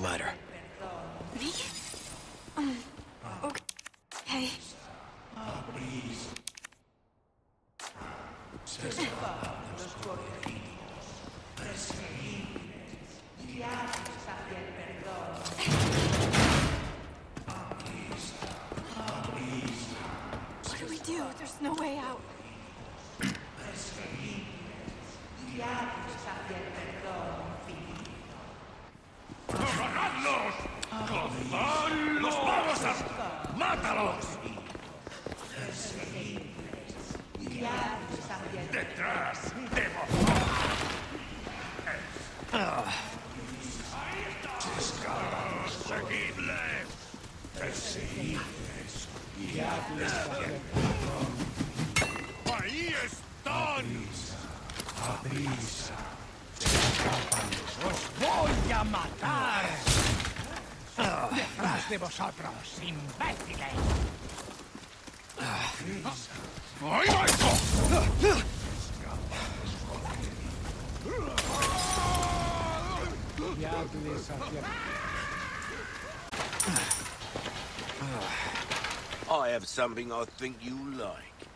ladder. Me? Okay. What do we do? There's no way out. ¡Agarradlos! ¡Los vamos a... ¡Mátalos! ¡Detrás de vosotros! ¡Seguidles! ¡Perseguidles! ¡Guiadles hacia el perdón! ¡Ahí están! ¡A prisa! ¡Os voy a matar! ¡Detrás de vosotros, imbéciles! ¡Ahí va esto! I have something I think you like.